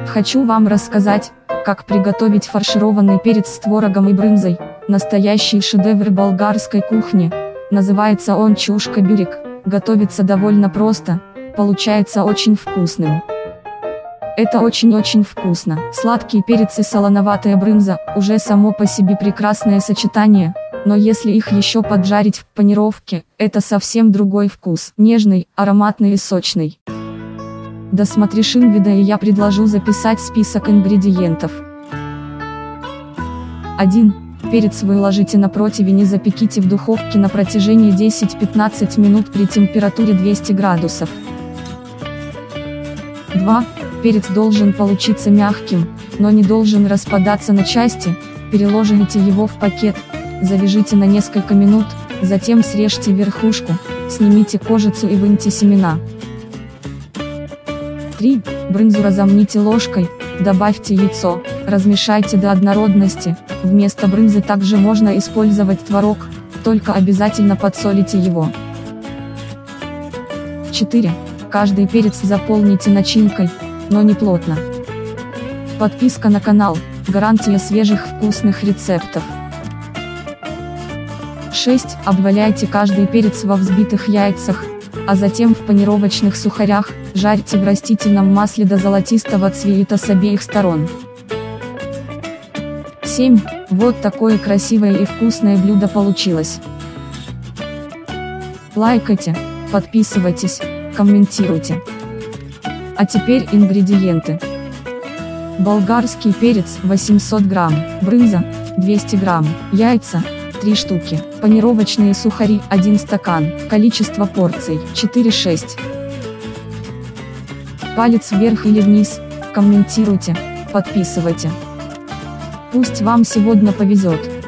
Хочу вам рассказать, как приготовить фаршированный перец с творогом и брынзой, настоящий шедевр болгарской кухни. Называется он чушка-бюрек, готовится довольно просто, получается очень вкусным. Это очень-очень вкусно. Сладкий перец и солоноватая брынза – уже само по себе прекрасное сочетание, но если их еще поджарить в панировке, это совсем другой вкус. Нежный, ароматный и сочный. Досмотришь видео и я предложу записать список ингредиентов. 1. Перец выложите на противень и запеките в духовке на протяжении 10-15 минут при температуре 200 градусов. 2. Перец должен получиться мягким, но не должен распадаться на части. Переложите его в пакет, завяжите на несколько минут, затем срежьте верхушку, снимите кожицу и выньте семена. 3. Брынзу разомните ложкой, добавьте яйцо, размешайте до однородности. Вместо брынзы также можно использовать творог, только обязательно подсолите его. 4. Каждый перец заполните начинкой, но не плотно. Подписка на канал – гарантия свежих вкусных рецептов. 6. Обваляйте каждый перец во взбитых яйцах, а затем в панировочных сухарях, жарьте в растительном масле до золотистого цвета с обеих сторон. 7. Вот такое красивое и вкусное блюдо получилось. Лайкайте, подписывайтесь, комментируйте. А теперь ингредиенты. Болгарский перец 800 грамм, брынза 200 грамм, яйца 3 штуки, панировочные сухари 1 стакан, количество порций 4-6. Палец вверх или вниз, комментируйте, подписывайте. Пусть вам сегодня повезет.